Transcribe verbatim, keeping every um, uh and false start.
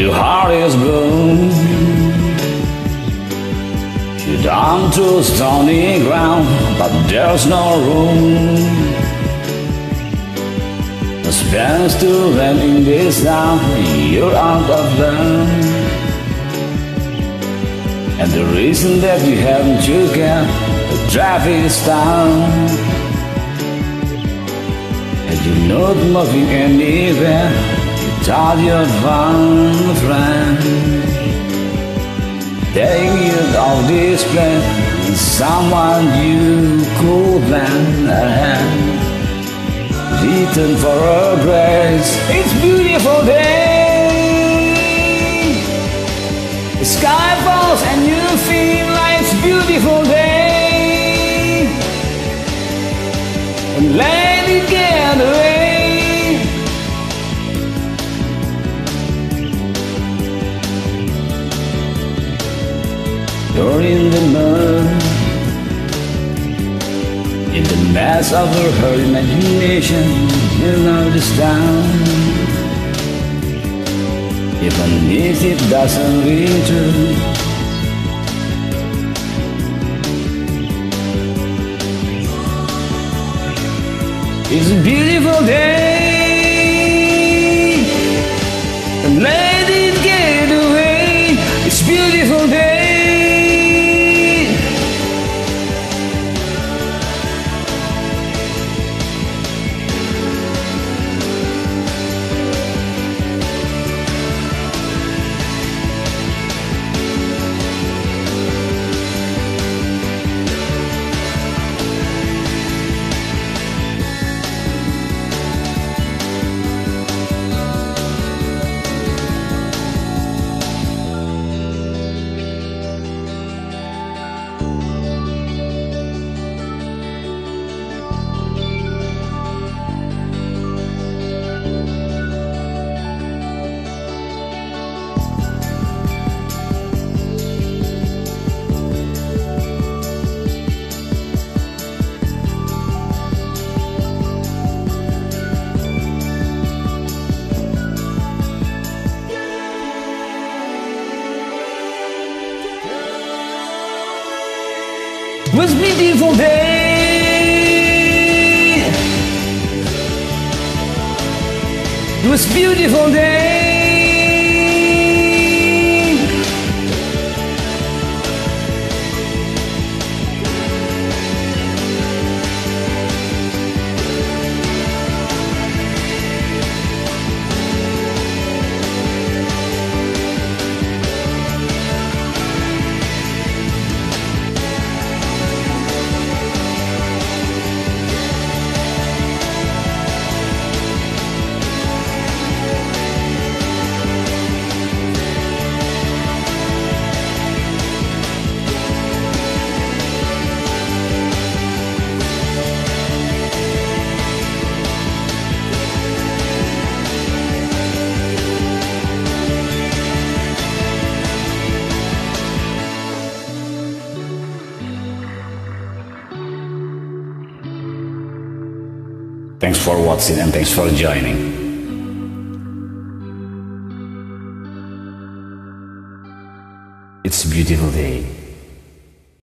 Your heart is blue. You're down to stony ground, but there's no room. No space to rent in this town. You're out of love, and the reason that you haven't you get the traffic is down, and you're not moving anywhere. You thought you'd found a friend, taking you off this place, and someone you could lend a hand, return for a grace. It's a beautiful day. The sky falls and you feel like it's a beautiful day, and let it get away. You're in the mud, in the mess of her imagination. You know this town, even if it doesn't ring true. It's a beautiful day, and let it get away. It's a beautiful day. It was a beautiful day. It was a beautiful day. Thanks for watching and thanks for joining. It's a beautiful day.